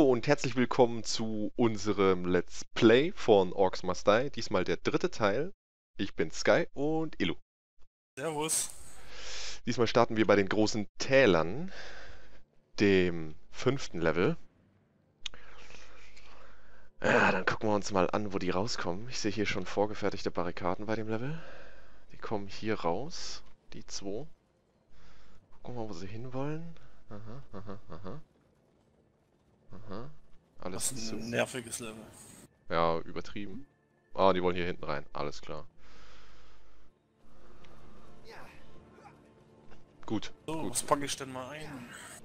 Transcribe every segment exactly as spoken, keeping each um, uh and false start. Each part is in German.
Hallo und herzlich willkommen zu unserem Let's Play von Orcs Must Die. Diesmal der dritte Teil. Ich bin Sky und Illu. Servus. Diesmal starten wir bei den großen Tälern, dem fünften Level. Ja, dann gucken wir uns mal an, wo die rauskommen. Ich sehe hier schon vorgefertigte Barrikaden bei dem Level. Die kommen hier raus, die zwei. Gucken wir mal, wo sie hinwollen. Aha, aha, aha. Aha. Alles Das ist zu. ein nerviges Level. Ja, übertrieben. Ah, die wollen hier hinten rein. Alles klar. Gut. So, gut. was packe ich denn mal ein?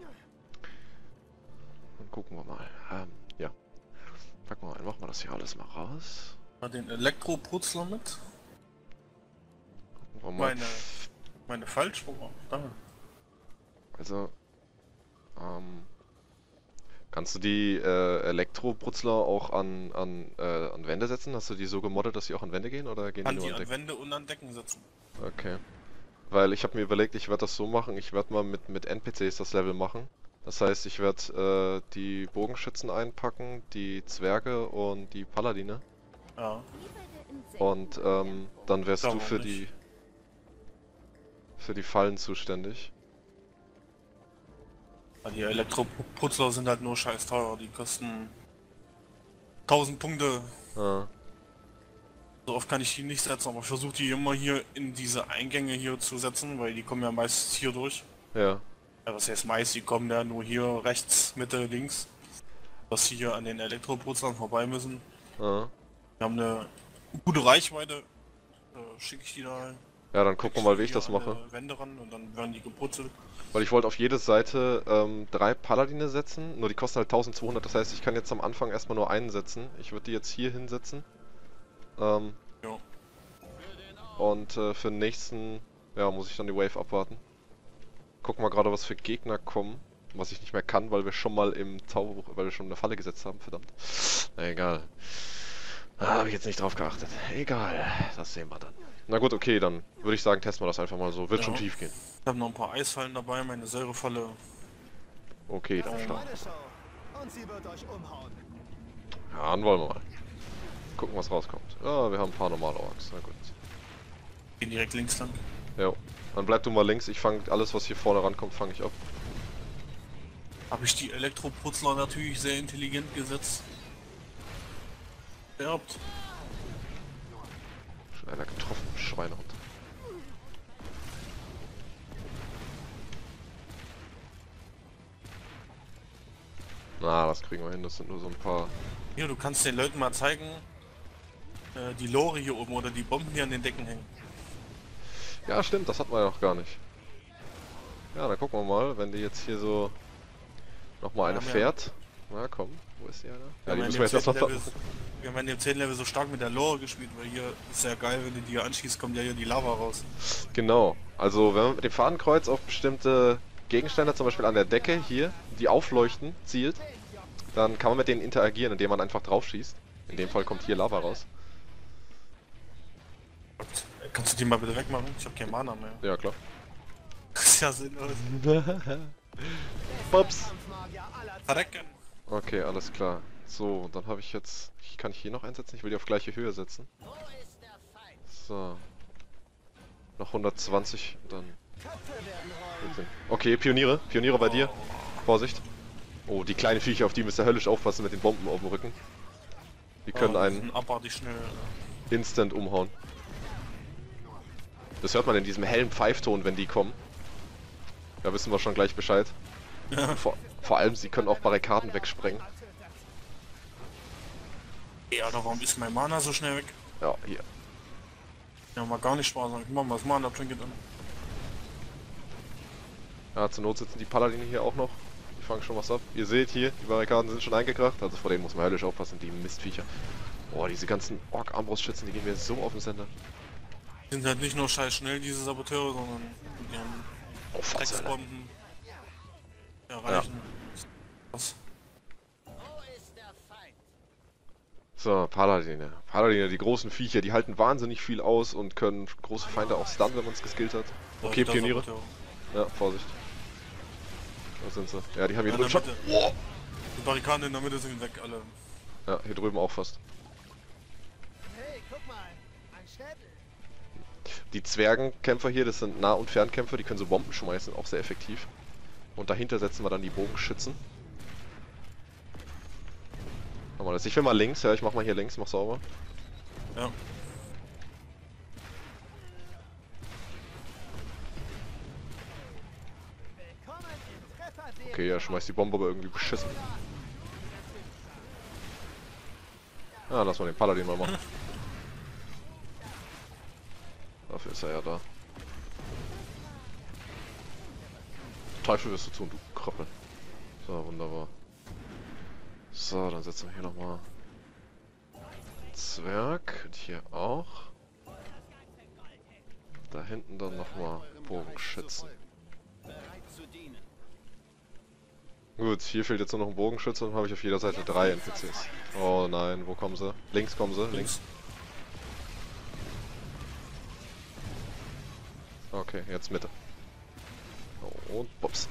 Dann gucken wir mal. Ähm, ja. Packen wir mal ein. Machen wir das hier alles mal raus. Mal den Elektro-Putzler mit. Gucken wir mal. Meine, meine Fallsprung. Da. Also, ähm, kannst du die äh, Elektro-Brutzler auch an, an, äh, an Wände setzen? Hast du die so gemoddet, dass sie auch an Wände gehen, oder gehen Kann die nur die an an Decken? Wände und an Decken setzen. Okay. Weil ich habe mir überlegt, ich werde das so machen, ich werde mal mit, mit N P Cs das Level machen. Das heißt, ich werde äh, die Bogenschützen einpacken, die Zwerge und die Paladine. Ja. Und ähm, dann wärst Warum du für nicht? die für die Fallen zuständig. Weil die Elektro-Putzler sind halt nur scheiß teuer. Die kosten tausend Punkte. Ah, So oft kann ich die nicht setzen, aber ich versuche die immer hier in diese Eingänge hier zu setzen, weil die kommen ja meist hier durch. ja. Ja, was heißt meist? Die kommen ja nur hier rechts, Mitte, links. Dass sie hier an den Elektro-Putzlern vorbei müssen. Ah. Wir haben eine gute Reichweite, äh, schicke ich die da ein. Ja, dann gucken wir mal, wie ich das Hier an mache. die Wände ran und dann werden die geputzelt. Weil ich wollte auf jede Seite ähm, drei Paladine setzen, nur die kosten halt eintausendzweihundert, das heißt, ich kann jetzt am Anfang erstmal nur einen setzen. Ich würde die jetzt hier hinsetzen. Ähm, Ja. und äh, für den nächsten, ja, muss ich dann die Wave abwarten. Gucken wir gerade, was für Gegner kommen, was ich nicht mehr kann, weil wir schon mal im Zauberbuch, weil wir schon eine Falle gesetzt haben, verdammt. Na egal. Da habe ich jetzt nicht drauf geachtet. Egal, das sehen wir dann. Na gut, okay, dann würde ich sagen, testen wir das einfach mal so. Wird Ja. schon tief gehen. Ich habe noch ein paar Eisfallen dabei, meine Säurefalle. Okay, dann Oh. starten. Meine Show. Und sie wird euch umhauen. Ja, dann wollen wir mal. Gucken, was rauskommt. Ja, wir haben ein paar normale Orks. Na gut. Gehen direkt links lang. Jo. Dann bleib du mal links. Ich fange alles, was hier vorne rankommt, fange ich ab. Habe ich die Elektroputzler natürlich sehr intelligent gesetzt. Erbt. Schon einer getroffen, Schweinehund. Na, das kriegen wir hin. Das sind nur so ein paar. Hier, du kannst den Leuten mal zeigen, äh, die Lore hier oben oder die Bomben, die an den Decken hängen. Ja, stimmt, das hatten wir ja noch gar nicht. Ja, dann gucken wir mal, wenn die jetzt hier so nochmal eine Ja, wir fährt. Na komm, wo ist die eine? Ja, die haben müssen in wir dem jetzt erstmal zehnten Level, wir haben in dem zehnten Level so stark mit der Lore gespielt, weil hier ist ja geil, wenn du die hier anschießt, kommt ja hier die Lava raus. Genau. Also, wenn man mit dem Fadenkreuz auf bestimmte Gegenstände, zum Beispiel an der Decke hier, die aufleuchten, zielt, dann kann man mit denen interagieren, indem man einfach drauf schießt. In dem Fall kommt hier Lava raus. Kannst du die mal bitte wegmachen? Ich habe keinen Mana mehr. Ja, klar. Das ist ja sinnlos. Pops. Kampfmagier aller Zeiten. Verrecken! Okay, alles klar. So, dann habe ich jetzt... Ich kann ich hier noch einsetzen? Ich will die auf gleiche Höhe setzen. So. Noch hundertzwanzig und dann... Köpfe werden rollen. Okay, Pioniere. Pioniere bei dir. Vorsicht. Oh, die kleinen Viecher, auf die müsst ihr höllisch aufpassen mit den Bomben auf dem Rücken. Die können Oh, die einen sind abartig schnell. instant umhauen. Das hört man in diesem hellen Pfeifton, wenn die kommen. Da wissen wir schon gleich Bescheid. Ja. Vor, vor allem, sie können auch Barrikaden wegsprengen. Ja, da warum ist mein Mana so schnell weg? Ja, hier. Ja, mal gar nicht Spaß. Ich mach mal das Mana Trinket an. Ja, zur Not sitzen die Paladine hier auch noch. Die fangen schon was ab. Ihr seht hier, die Barrikaden sind schon eingekracht. Also vor denen muss man höllisch aufpassen, die Mistviecher. Boah, diese ganzen Ork-Armbrustschützen, die gehen mir so auf den Sender. Die sind halt nicht nur scheiß schnell, diese Saboteure, sondern die haben Oh, Fotze. Drecksbomben. Erreichen. Was? So, Paladine. Paladine, die großen Viecher, die halten wahnsinnig viel aus und können große Feinde auch stunnen, wenn man es geskillt hat. Okay, wieder Pioniere. Saboteure. Ja, Vorsicht. Da sind sie. Ja, die haben hier Ja, drin in schon. der Mitte. Oh, Die Barrikaden in der Mitte sind weg, alle. Ja, hier drüben auch fast. Hey, guck mal. Ein Schädel. Die Zwergenkämpfer hier, das sind Nah- und Fernkämpfer, die können so Bomben schmeißen, auch sehr effektiv. Und dahinter setzen wir dann die Bogenschützen. Machen wir das. Ich will mal links, ja, ich mach mal hier links, mach sauber. Ja. Willkommen im Treffer. Okay, er schmeißt die Bombe aber irgendwie beschissen. Ja, lass mal den Paladin mal machen. Dafür ist er ja da. Teufel wirst du tun, du Kröppel. So, wunderbar. So, dann setzen wir hier nochmal Zwerg. Und hier auch. Da hinten dann nochmal Bogenschützen. Gut, hier fehlt jetzt nur noch ein Bogenschütze, dann habe ich auf jeder Seite drei N P Cs. Oh nein, wo kommen sie? Links kommen sie, links. Okay, jetzt Mitte. Und Bops.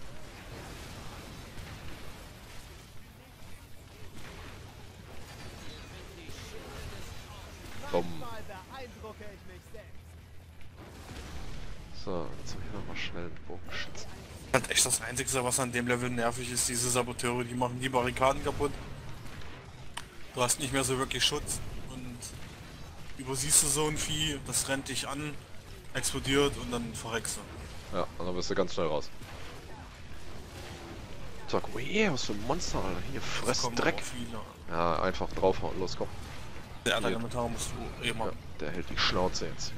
Bumm. Manchmal beeindrucke ich mich selbst. So, jetzt habe ich nochmal schnell einen Bogenschützen. Das ist echt das Einzige, was an dem Level nervig ist, diese Saboteure, die machen die Barrikaden kaputt. Du hast nicht mehr so wirklich Schutz und übersiehst du so ein Vieh, das rennt dich an, explodiert und dann verreckst du. Ja, und dann bist du ganz schnell raus. So, guck mal hier, was für ein Monster, Alter. Hier, Es fress kommen Dreck. auch viele. Ja, einfach draufhauen, los, komm. Der Elementar musst du eh Ja, machen. der hält die Schnauze jetzt.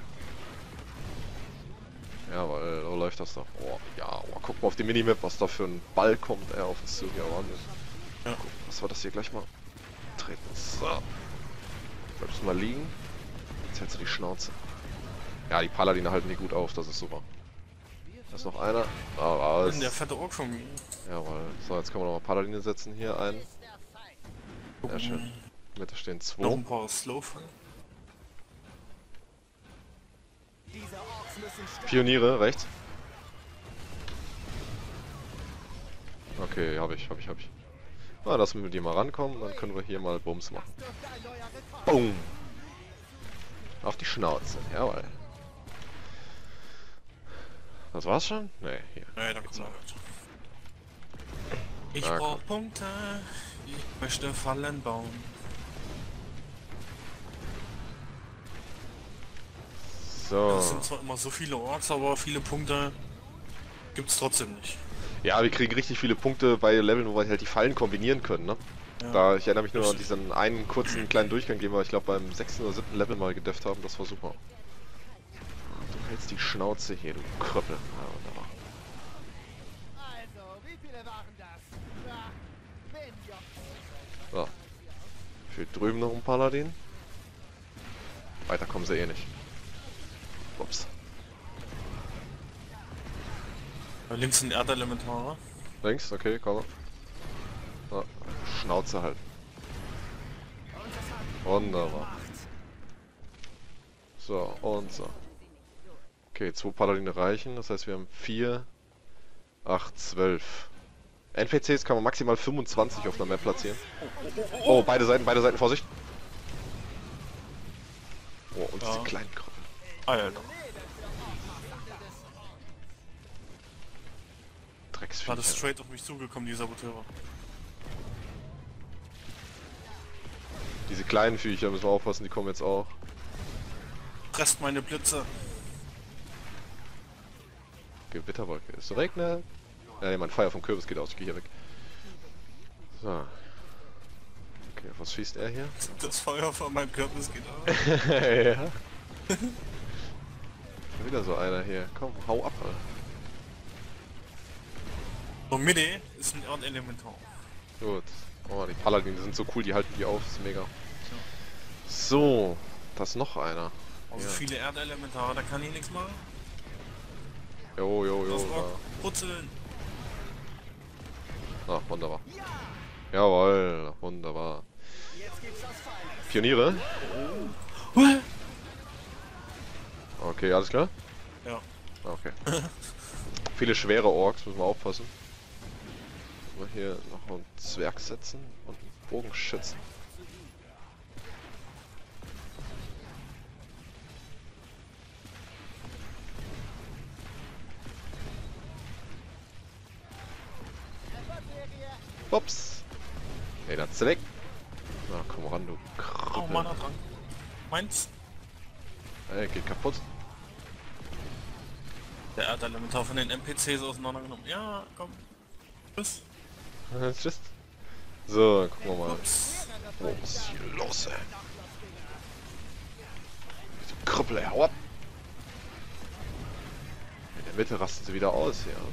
Ja, weil so läuft das doch. Oh, ja, oh, guck mal auf die Minimap, was da für ein Ball kommt, er auf uns zu. Ja, Wahnsinn. Ja. Guck, was war das hier gleich mal? Treten. So. Bleibst du mal liegen. Jetzt hältst du die Schnauze. Ja, die Paladine halten die gut auf, das ist super. Da ist noch einer. Ah, raus. Der fette Ork von mir. Jawohl. So, jetzt können wir noch mal Paladine setzen hier ein. Sehr schön. Mitte stehen Noch zwei. ein paar Slowfall. Diese Orks müssen sterben. Pioniere, rechts. Okay, hab ich, hab ich, hab ich. Na, lassen wir mit dir mal rankommen, dann können wir hier mal Bums machen. Dürfte ein neuer Rekord. Boom! Auf die Schnauze, jawohl. Das war's schon? Nee, hier. Nee, dann kommt noch weiter. Ich Ah, brauch Punkte. Ich möchte Fallen bauen. So. Das sind zwar immer so viele Orks, aber viele Punkte gibt's trotzdem nicht. Ja, wir kriegen richtig viele Punkte bei Leveln, wo wir halt die Fallen kombinieren können, ne? Ja. Da, ich erinnere mich nur an diesen einen kurzen kleinen Durchgang, den wir, ich glaube, beim sechsten oder siebten Level mal gedefft haben. Das war super. Du hältst die Schnauze hier, du Krüppel. Ja, wunderbar. Also, wie viele waren das? Ja, wen juckt's? So. Fehlt drüben noch ein Paladin. Weiter kommen sie eh nicht. Ups. Da links sind Erdelementare. Links, okay, komm. So, Schnauze halt. Wunderbar. So, und so. Okay, zwei Paladine reichen, das heißt wir haben vier, acht, zwölf. N P Cs kann man maximal fünfundzwanzig auf einer Map platzieren. Oh, beide Seiten, beide Seiten, Vorsicht! Oh, und diese Ja. kleinen Krüppel. Alter. Drecksvieh. Gerade straight auf mich zugekommen, die Saboteure. Diese kleinen Viecher müssen wir aufpassen, die kommen jetzt auch. Presst meine Blitze. Gewitterwolke. Es regnet. Ja, nee, mein Feuer vom Kürbis geht aus. Ich gehe hier weg. So. Okay, auf was schießt er hier? Das Feuer von meinem Kürbis geht aus. Ja. Schon wieder so einer hier. Komm, hau ab, Alter. Und Mitte ist ein Erdelementar. Gut. Oh, die Paladine sind so cool, die halten die auf. Das ist mega. So. Da ist noch einer. Also Ja. viele Erdelementare, da kann ich nichts machen. Jo, jo, jo. Das war Da. Putzeln. Ah, wunderbar. Jawohl, wunderbar. Jetzt gibt's was Feines. Pioniere? Okay, alles klar? Ja. Okay. Viele schwere Orks, müssen wir aufpassen. Mal hier noch einen Zwerg setzen und einen Bogenschützen. Ups. Ey, da ist er weg. Na, komm ran, du Oh, Krüppel. Mana dran. Meins. Ey, geht kaputt. Der Erdelementar von den N P Cs auseinandergenommen. Ja, komm. Tschüss. Tschüss. So, gucken wir mal. Ups. Oh, was ist hier los, ey? Diese Krüppel, ey, hau ab! In der Mitte rasten sie wieder aus, ja.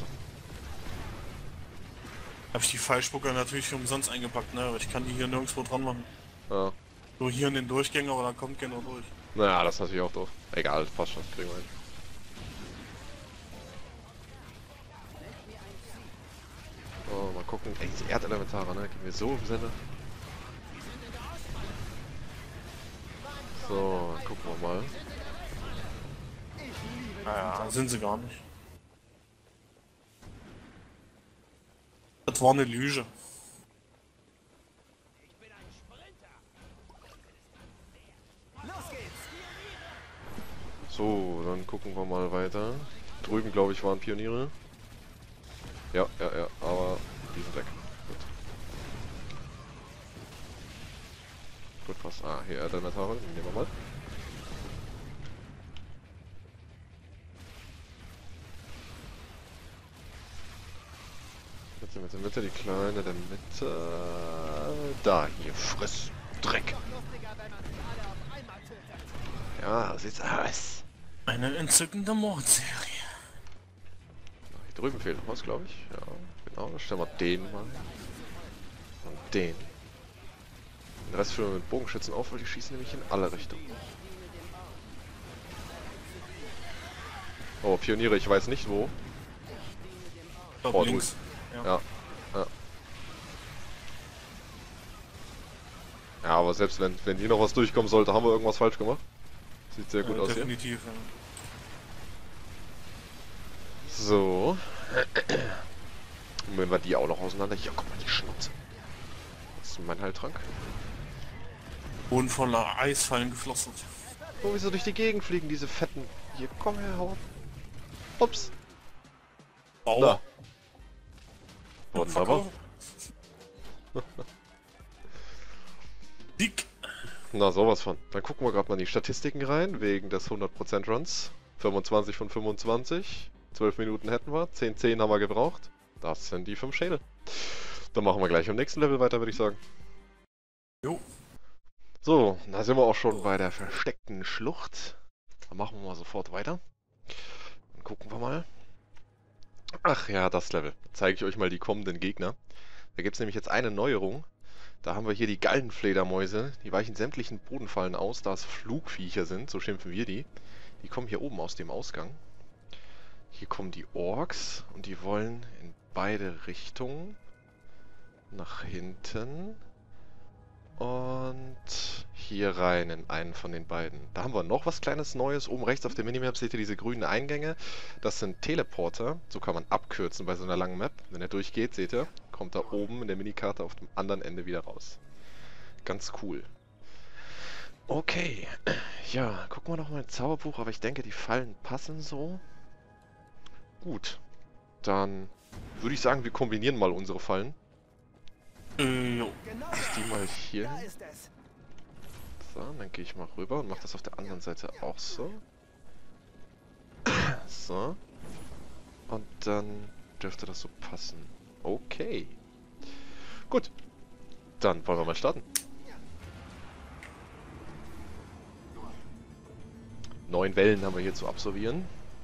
Hab ich die Pfeilspucker natürlich für umsonst eingepackt, ne? Aber ich kann die hier nirgendwo dran machen. Ja. Nur hier in den Durchgängen, aber da kommt keiner durch. Naja, das ist natürlich auch doof. Egal, das passt schon, das kriegen wir hin. So, mal gucken. Ey, diese Erdelementare, ne? Gehen wir so im Sinne. So, dann gucken wir mal. Naja, sind sie gar nicht. Das war eine Lüge. So, dann gucken wir mal weiter. Drüben, glaube ich, waren Pioniere. Ja, ja, ja, aber die sind weg. Gut. Gut, was? Ah, hier Erdelementare, die nehmen wir mal. Mitte, Mitte, Mitte, die Kleine der Mitte. Da, hier, friss. Dreck. Ja, so sieht's aus. Eine entzückende Mordserie. Hier drüben fehlt noch was, glaube ich. Ja, genau. Dann stellen wir den mal. Und den. Den Rest führen wir mit Bogenschützen auf, weil die schießen nämlich in alle Richtungen. Oh, Pioniere, ich weiß nicht wo. Ich glaub, Oh, links. Ja. Ja, ja. Ja, aber selbst wenn, wenn hier noch was durchkommen sollte, haben wir irgendwas falsch gemacht. Sieht sehr gut Ja, aus hier. definitiv. Ja. So. Und wenn wir die auch noch auseinander. Hier, guck mal, die Schnutze. Das ist mein Heiltrank. Boden voller Eisfallen geflossen. Oh, wie so durch die Gegend fliegen, diese fetten. Hier, komm her, hau ab. Ups. Wow. Da. Wunderbar. Dick. Na, sowas von. Dann gucken wir gerade mal in die Statistiken rein, wegen des hundert Prozent Runs. fünfundzwanzig von fünfundzwanzig. zwölf Minuten hätten wir. zehn, zehn haben wir gebraucht. Das sind die fünf Schädel. Dann machen wir gleich am nächsten Level weiter, würde ich sagen. Jo. So, da sind wir auch schon bei der versteckten Schlucht. Dann machen wir mal sofort weiter. Dann gucken wir mal. Ach ja, das Level. Dann zeige ich euch mal die kommenden Gegner. Da gibt es nämlich jetzt eine Neuerung. Da haben wir hier die Gallenfledermäuse. Die weichen sämtlichen Bodenfallen aus, da es Flugviecher sind. So schimpfen wir die. Die kommen hier oben aus dem Ausgang. Hier kommen die Orks und die wollen in beide Richtungen. Nach hinten. Und hier rein in einen von den beiden. Da haben wir noch was kleines Neues. Oben rechts auf der Minimap seht ihr diese grünen Eingänge. Das sind Teleporter. So kann man abkürzen bei so einer langen Map. Wenn er durchgeht, seht ihr, kommt da oben in der Minikarte auf dem anderen Ende wieder raus. Ganz cool. Okay. Ja, gucken wir noch mal ins Zauberbuch. Aber ich denke, die Fallen passen so. Gut. Dann würde ich sagen, wir kombinieren mal unsere Fallen. Äh, jo. Ich die mal hier Da hin. ist es. So, dann gehe ich mal rüber und mache das auf der anderen Seite auch so. So. Und dann dürfte das so passen. Okay. Gut. Dann wollen wir mal starten. Neun Wellen haben wir hier zu absolvieren.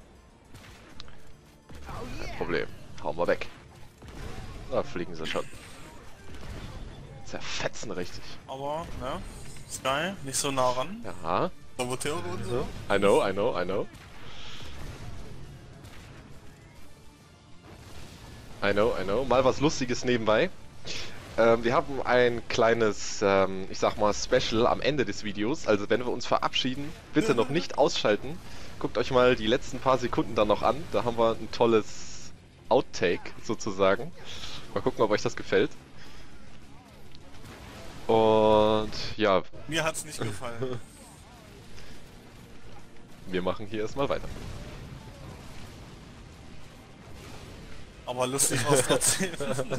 Kein Problem. Hauen wir weg. Da fliegen sie schon. Zerfetzen richtig. Aber, ne? Sky, nicht so nah ran. Ja. Saboteure und so. I know, I know, I know. I know, I know. Mal was Lustiges nebenbei. Ähm, wir haben ein kleines, ähm, ich sag mal, Special am Ende des Videos. Also wenn wir uns verabschieden, bitte noch nicht ausschalten. Guckt euch mal die letzten paar Sekunden dann noch an. Da haben wir ein tolles Outtake sozusagen. Mal gucken, ob euch das gefällt. Und ja, Mir hat's nicht gefallen. wir machen hier erstmal weiter. Aber lustig was trotzdem.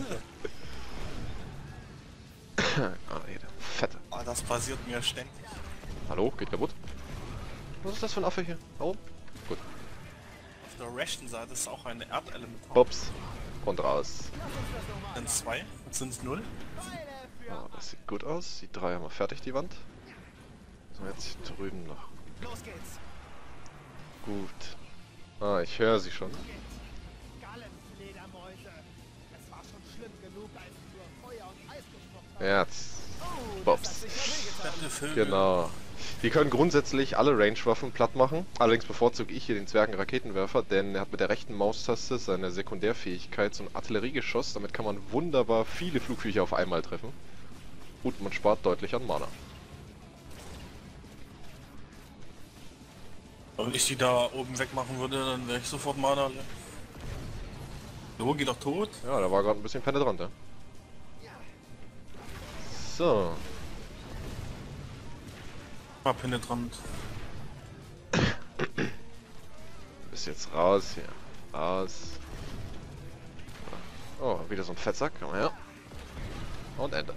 Ah, ey, der Fette. Ah, das passiert mir ständig. Hallo, geht kaputt? Was ist das für ein Affe hier? Da oben? Gut. Auf der rechten Seite ist auch ein Erdelementar. Bops. Und raus. Sind zwei? Sind es null? Ah, das sieht gut aus. Die drei haben wir fertig, die Wand. So, jetzt hier drüben noch. Los geht's. Gut. Ah, ich höre sie schon. Gallenfledermäuse. Es war schon schlimm genug, als nur Feuer und Eis gespuckt haben. Jetzt. Oh, Bops. das hat sicher wehgetan. Fette Vögel. Genau. Die können grundsätzlich alle Range-Waffen platt machen. Allerdings bevorzuge ich hier den Zwergen-Raketenwerfer, denn er hat mit der rechten Maustaste seine Sekundärfähigkeit, so ein Artilleriegeschoss. Damit kann man wunderbar viele Flugviecher auf einmal treffen. Und man spart deutlich an Mana. Wenn ich die da oben wegmachen würde, dann wäre ich sofort Mana. So, geht doch tot. Ja, da war gerade ein bisschen penetrant, ja. So. War penetrant. Bis jetzt raus hier. Raus. Oh, wieder so ein Fettsack. Komm mal her. Und Ende.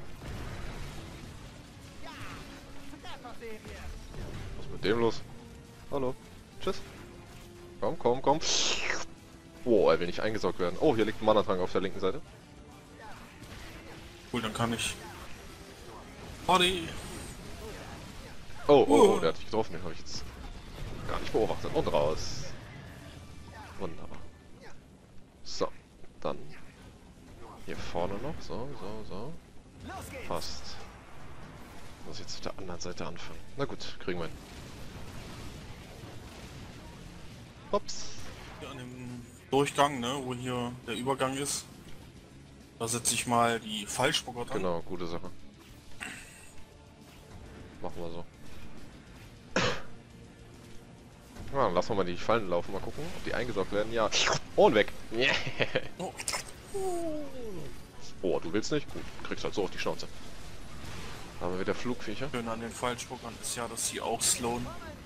Was ist mit dem los? Hallo. Tschüss. Komm, komm, komm. Oh, er will nicht eingesaugt werden. Oh, hier liegt ein Mana-Trank auf der linken Seite. Cool, dann kann ich. Body. Oh, oh, oh, der hat dich getroffen. Den habe ich jetzt gar nicht beobachtet. Und raus. Wunderbar. So, dann hier vorne noch. So, so, so. Los geht's. Passt. Muss jetzt auf der anderen Seite anfangen. Na gut, kriegen wir hin. Ups. Hier an dem Durchgang, ne, wo hier der Übergang ist. Da setze ich mal die Fallspucker dran. Genau, gute Sache. Machen wir so. Ja, dann lassen wir mal die Fallen laufen, mal gucken, ob die eingesaugt werden. Ja. Und weg. Oh. Oh, du willst nicht? Gut, kriegst halt so auf die Schnauze. Da haben wir wieder Flugviecher. Schön an den Fallspuckern ist ja, dass sie auch slowen.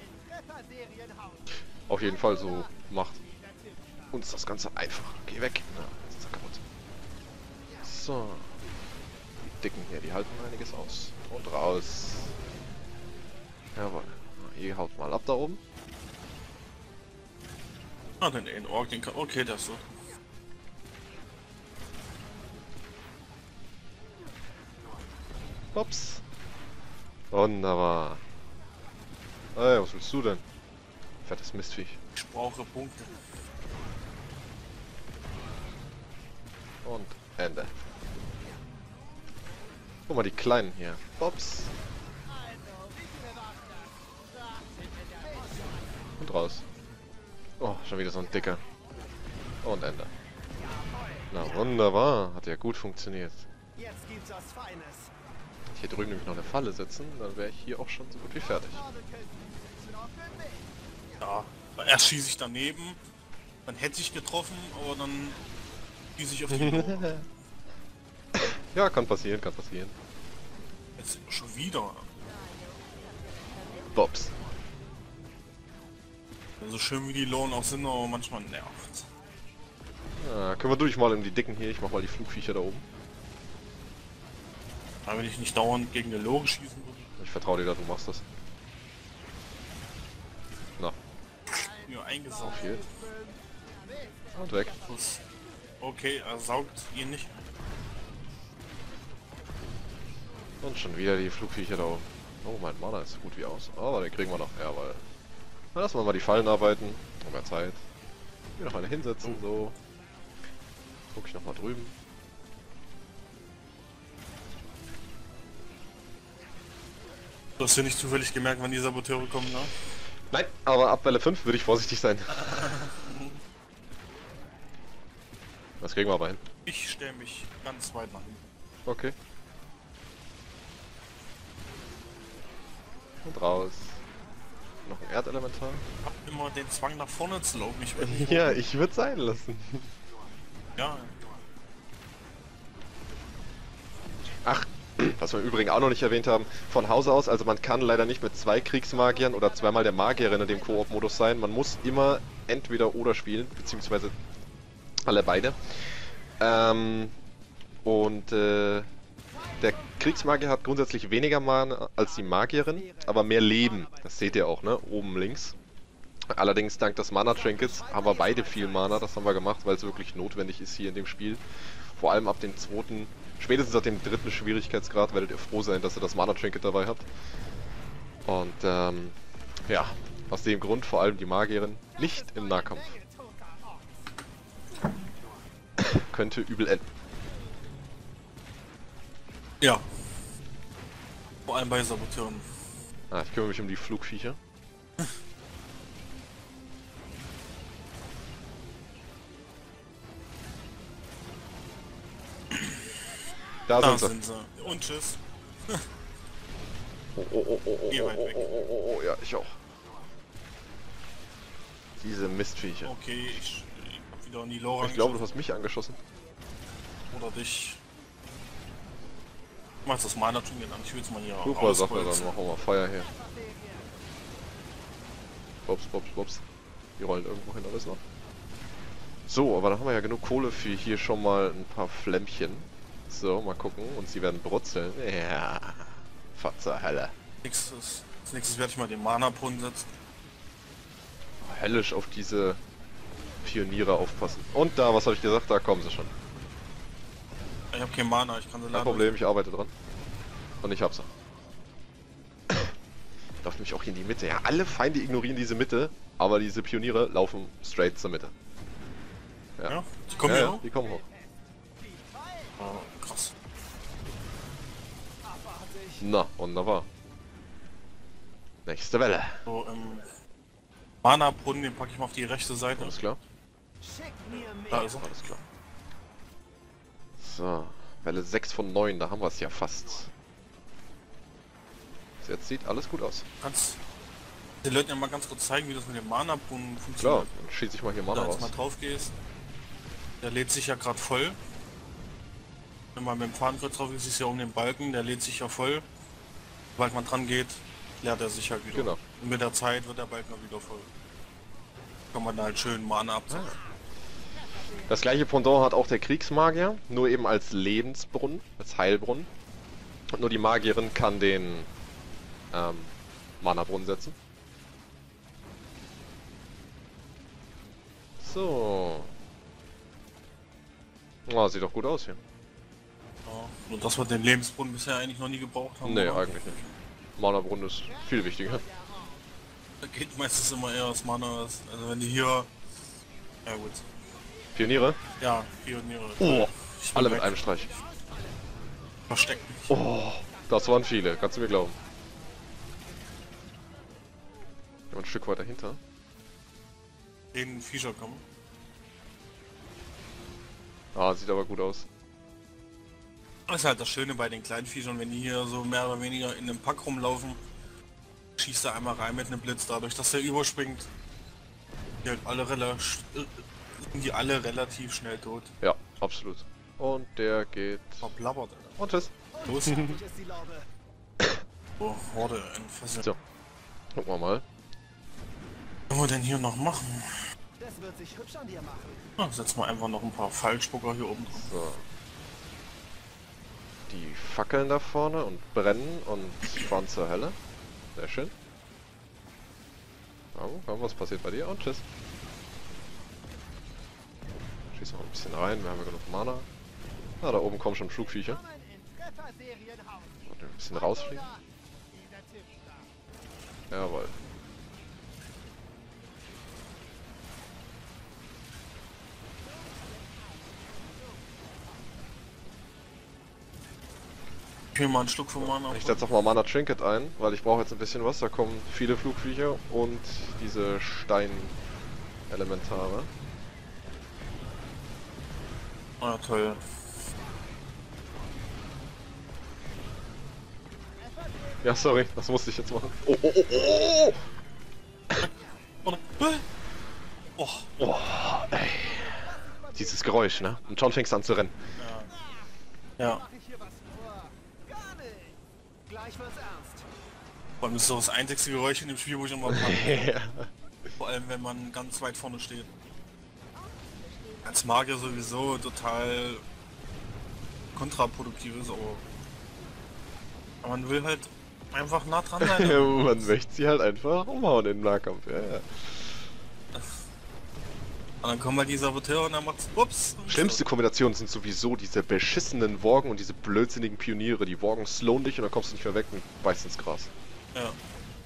Auf jeden Fall so macht uns das Ganze einfach. Geh weg. Na, jetzt ist er kaputt. So. Die Dicken hier, die halten einiges aus. Und raus. Jawohl. Ihr haut mal ab da oben. Ah, den einen Ork, den kann. Okay, das so. Ups. Wunderbar. Ey, was willst du denn? Fettes Mistviech. Ich brauche Punkte. Und Ende. Guck mal, die Kleinen hier. Ups. Und raus. Oh, schon wieder so ein dicker. Und Ende. Na wunderbar. Hat ja gut funktioniert. Jetzt gibt's was Feines. Hier drüben nämlich noch eine Falle setzen, dann wäre ich hier auch schon so gut wie fertig. Ja, erst schieße ich daneben, dann hätte ich getroffen, aber dann schieße ich auf die Mauer. Ja, kann passieren, kann passieren. Jetzt schon wieder. Bobs. So schön wie die Lohn auch sind, aber manchmal nervt. Ja, können wir durch mal in die Dicken hier. Ich mach mal die Flugviecher da oben. Aber wenn ich nicht dauernd gegen eine Lore schießen würde. Ich vertraue dir, dass du machst das. Na, Ja, eingesaugt. auf hier. Und weg. Das- Okay, er saugt ihn nicht. Und schon wieder die Flugviecher da oben. Oh, mein Mana ist so gut wie aus. Aber den kriegen wir noch. Jawohl. Na, lassen wir mal die Fallen arbeiten. Noch mehr Zeit. Hier noch eine hinsetzen, so. Guck ich noch mal drüben. Du hast ja nicht zufällig gemerkt, wann die Saboteure kommen, ne? Nein, aber ab Welle fünf würde ich vorsichtig sein. Das kriegen wir aber hin. Ich stelle mich ganz weit nach hinten. Okay. Und raus. Noch ein Erdelementar. Ich hab immer den Zwang nach vorne zu laufen. Ich bin Ja, ich würde sein lassen. ja. Ach, was wir im Übrigen auch noch nicht erwähnt haben, von Hause aus, also man kann leider nicht mit zwei Kriegsmagiern oder zweimal der Magierin in dem Koop-Modus sein. Man muss immer entweder oder spielen, beziehungsweise alle beide. Ähm, und äh, der Kriegsmagier hat grundsätzlich weniger Mana als die Magierin, aber mehr Leben. Das seht ihr auch, ne? Oben links. Allerdings dank des Mana-Trinkets haben wir beide viel Mana, das haben wir gemacht, weil es wirklich notwendig ist hier in dem Spiel. Vor allem ab dem zweiten, spätestens ab dem dritten Schwierigkeitsgrad werdet ihr froh sein, dass ihr das Mana-Trinket dabei habt. Und ähm, ja, aus dem Grund vor allem die Magierin nicht im Nahkampf. Könnte übel enden. Ja. Vor allem bei Saboteuren. Ah, ich kümmere mich um die Flugviecher. Da, Da sind, sie. sind sie. Und tschüss. Oh, oh, oh, oh, oh, Geh oh, weit oh, weg. oh, oh, oh, oh, ja, ich auch. Diese Mistviecher. Okay, ich, ich hab wieder in die Lore Ich glaube, du hast mich angeschossen. oder dich. Du machst das meiner tun genannt. Ich will jetzt mal hier Super Sache, dann rausholzen. machen wir mal Feuer her. Bops, bops, bops. Die rollen irgendwo hin, alles noch. So, aber dann haben wir ja genug Kohle für hier schon mal ein paar Flämmchen. So, mal gucken. Und sie werden brutzeln. Ja. Fatzer Helle. Nächstes, als nächstes werde ich mal den Mana-Brunnen setzen. Höllisch auf diese Pioniere aufpassen. Und da, was habe ich gesagt? Da kommen sie schon. Ich habe kein Mana, ich kann sie Kein leider Problem, ich arbeite dran. Und ich hab's. Läuft nämlich auch hier in die Mitte. Ja, alle Feinde ignorieren diese Mitte, aber diese Pioniere laufen straight zur Mitte. Ja, ja die kommen ja, hier ja, hoch. die kommen hoch. Oh, krass. Na, wunderbar. Nächste Welle. So, ähm, Mana-Brunnen, den packe ich mal auf die rechte Seite. Alles klar? Da ist er. Alles klar. So, Welle sechs von neun, da haben wir es ja fast. Jetzt sieht alles gut aus. Kannst den Leuten ja mal ganz kurz zeigen, wie das mit dem Mana-Brunnen Klar, funktioniert. dann schieße ich mal hier Mana Wenn du jetzt raus. mal drauf gehst, der lädt sich ja gerade voll. Wenn man mit dem Fahnenkreuz drauf ist, ist ja um den Balken, der lädt sich ja voll. Sobald man dran geht, leert er sich halt wieder. Genau. Und mit der Zeit wird der Balken auch wieder voll. Kann man da halt schön Mana abziehen. Das gleiche Pendant hat auch der Kriegsmagier, nur eben als Lebensbrunnen, als Heilbrunnen. Und nur die Magierin kann den ähm, Mana-Brunnen setzen. So. Oh, sieht doch gut aus hier. Ja, nur dass wir den Lebensbrunnen bisher eigentlich noch nie gebraucht haben. Nee, oder? eigentlich nicht. Mana-Brunnen ist viel wichtiger. Da geht meistens immer eher das Mana. Also wenn die hier... Ja gut. Pioniere? Ja, Pioniere. Oh, Ich bin alle mit weg. einem Streich. Versteckt mich. Oh, das waren viele, kannst du mir glauben. Ja, ein Stück weiter hinter. Den Viecher kommen. Ah, sieht aber gut aus. Das ist halt das Schöne bei den kleinen Viechern, wenn die hier so mehr oder weniger in einem Pack rumlaufen, schießt er einmal rein mit einem Blitz, dadurch, dass er überspringt. Die halt alle relativ, sind die alle relativ schnell tot. Ja, absolut. Und der geht... Verblabbert, Alter. Und tschüss. Los. Ich ist die Laube. So, Horde entfesselt. So. Gucken wir mal. Was können wir denn hier noch machen? Das wird sich hübsch an dir machen. Ja, setzen wir einfach noch ein paar Fallspucker hier oben drauf. So. Die fackeln da vorne und brennen und fahren zur Hölle. Sehr schön. Oh, komm, was passiert bei dir? Und tschüss. Schieß noch ein bisschen rein, wir haben ja genug Mana. Na, da oben kommen schon Flugviecher. Kommen in Trefferserienhaus. Und ein bisschen rausfliegen. Dieser Tipp da. Jawohl. Ich will mal einen Schluck von Mana. Ich setze auch mal Mana Trinket ein, weil ich brauche jetzt ein bisschen was. Da kommen viele Flugviecher und diese Stein-Elementare. Ah, toll. Ja, sorry, das musste ich jetzt machen. Oh, oh, oh, oh! Oh, nein. Oh. Oh, ey. Dieses Geräusch, ne? Und schon fängst du an zu rennen. Ja. Mach ich hier was vor. Gleich wird's ernst. Vor allem ist das das einzige Geräusch in dem Spiel, wo ich immer mag. Ja. Vor allem, wenn man ganz weit vorne steht. Als Magier sowieso total kontraproduktiv ist, aber aber man will halt einfach nah dran sein. Ja, man möchte sie halt einfach umhauen im Nahkampf. Ja, ja. Und dann kommen halt die Saboteure und dann macht's ups. und Schlimmste Kombinationen sind sowieso diese beschissenen Worgen und diese blödsinnigen Pioniere. Die Worgen slowen dich und dann kommst du nicht mehr weg und beißt ins Gras. so. Ja.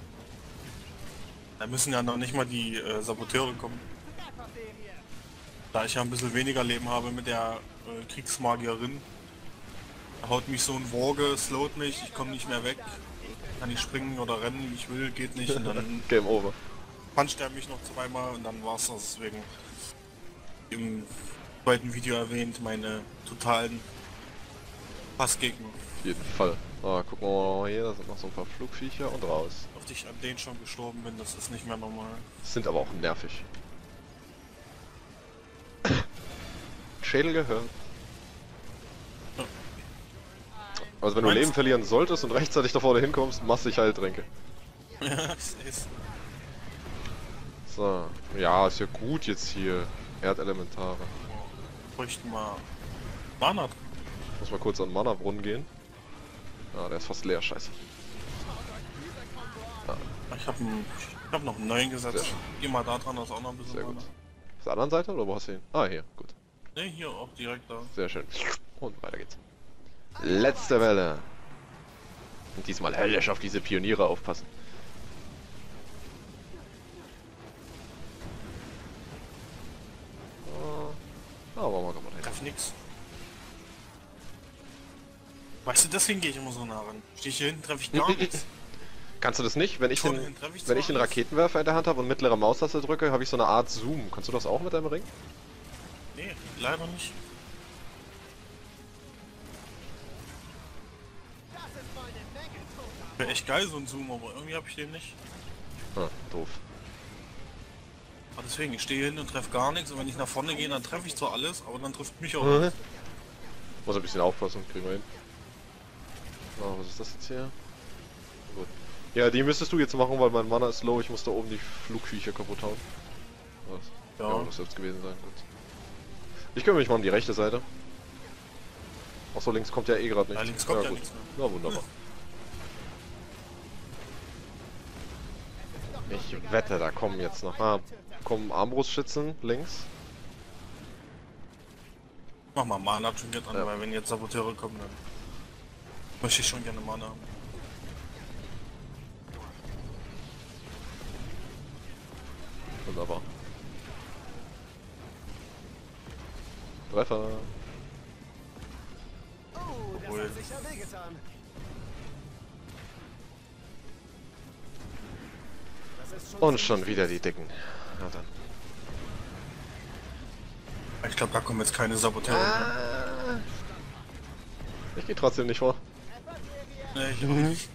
Da müssen ja noch nicht mal die äh, Saboteure kommen. Da ich ja ein bisschen weniger Leben habe mit der äh, Kriegsmagierin, haut mich so ein Worge, slowt mich, ich komme nicht mehr weg. Kann ich springen oder rennen, wie ich will, geht nicht. Und dann Game over. puncht er mich noch zweimal und dann war's das. Deswegen im zweiten Video erwähnt, meine totalen Passgegner. Auf jeden Fall. Ah, gucken wir mal hier, da sind noch so ein paar Flugviecher und raus. Auf die ich an denen schon gestorben bin, das ist nicht mehr normal. Sind aber auch nervig. Schädel gehört. Ja. Also wenn du Meinst- Leben verlieren solltest und rechtzeitig da vorne hinkommst, machst dich Heiltränke. Ja, es ist. So. Ja, ist ja gut jetzt hier. Erdelementare. Bräuchten mal Mana. Muss mal kurz an Mana-Brunnen gehen. Ah, der ist fast leer, scheiße. Ich habe ich hab noch einen neuen Sehr gesetzt. schön. Geh mal da dran, da ist auch noch ein bisschen Sehr gut. Mana. Auf der anderen Seite oder wo hast du ihn? Ah, hier, gut. Ne, hier auch direkt da. Sehr schön. Und weiter geht's. Letzte Welle. Und diesmal höllisch auf diese Pioniere aufpassen. Ah, aber mal kaputt. Treff nix. Weißt du, deswegen gehe ich immer so nah ran. Stehe ich hier hinten, treffe ich gar nichts. Kannst du das nicht? Wenn ich Vorne den, hin treffe ich wenn zwar ich den alles. Raketenwerfer in der Hand habe und mittlere Maustaste drücke, habe ich so eine Art Zoom. Kannst du das auch mit deinem Ring? Nee, leider nicht. Das ist mal eine Menge Toter. Wäre echt geil so ein Zoom, aber irgendwie habe ich den nicht. Ah, doof. Aber deswegen, ich stehe hier hin und treffe gar nichts und wenn ich nach vorne gehe, dann treffe ich zwar alles, aber dann trifft mich auch Mhm. nichts. Muss ein bisschen aufpassen, kriegen wir hin. Oh, was ist das jetzt hier? Gut. Ja, die müsstest du jetzt machen, weil mein Mana ist low. Ich muss da oben die Flugviecher kaputt hauen. Was? Ja. Ja, das wird es gewesen sein. Gut. Ich kümmere mich mal um die rechte Seite. Achso, links kommt ja eh gerade nicht. Ja, links kommt ja gut. nichts mehr. Na wunderbar. Ich wette, da kommen jetzt noch. Ah, kommen Armbrustschützen links. Mach mal Mana Trinket an, Ja. weil wenn jetzt Saboteure kommen, dann möchte ich schon gerne Mana haben. Wunderbar. Treffer. Oh, das Obwohl- hat sicher wehgetan. Das ist schon Und ziemlich schon wieder fies. die Dicken. Na dann. Ich glaube, da kommen jetzt keine Saboteure. Ah. Ich gehe trotzdem nicht vor. Nee, ich auch nicht.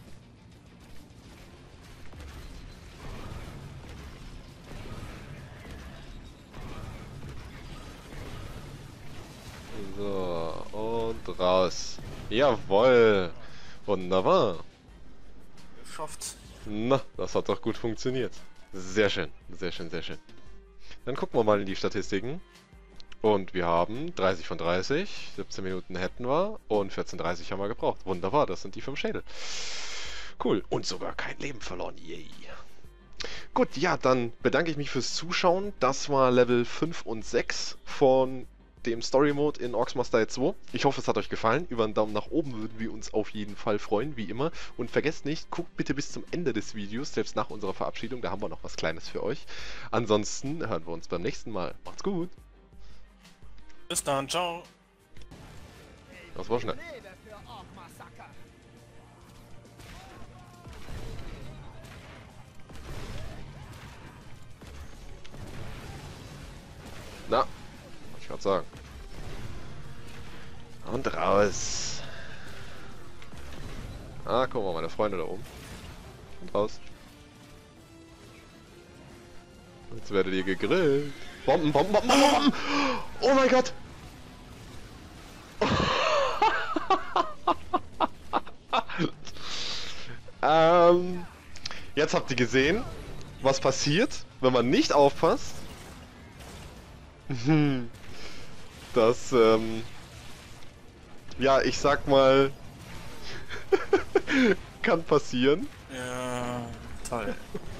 So, und raus. Jawohl. Wunderbar. Geschafft. Na, das hat doch gut funktioniert. Sehr schön, sehr schön, sehr schön. Dann gucken wir mal in die Statistiken. Und wir haben dreißig von dreißig, siebzehn Minuten hätten wir und vierzehn Uhr dreißig haben wir gebraucht. Wunderbar, das sind die fünf Schädel. Cool, und sogar kein Leben verloren. Yay. Gut, ja, dann bedanke ich mich fürs Zuschauen. Das war Level fünf und sechs von dem Story Mode in Orcs Must Die zwei. Ich hoffe, es hat euch gefallen. Über einen Daumen nach oben würden wir uns auf jeden Fall freuen, wie immer. Und vergesst nicht, guckt bitte bis zum Ende des Videos, selbst nach unserer Verabschiedung. Da haben wir noch was Kleines für euch. Ansonsten hören wir uns beim nächsten Mal. Macht's gut. Bis dann, ciao. Das war schnell. Lebe für Ork-Massaker. Na, wollte ich gerade sagen. Und raus. Ah, guck mal, meine Freunde da oben. Und raus. Jetzt werdet ihr gegrillt. Bomben, Bomben, Bomben, Bomben, Bomben! Oh mein Gott! Ähm, jetzt habt ihr gesehen, was passiert, wenn man nicht aufpasst. Das, ähm, ja, ich sag mal, kann passieren. Ja, toll.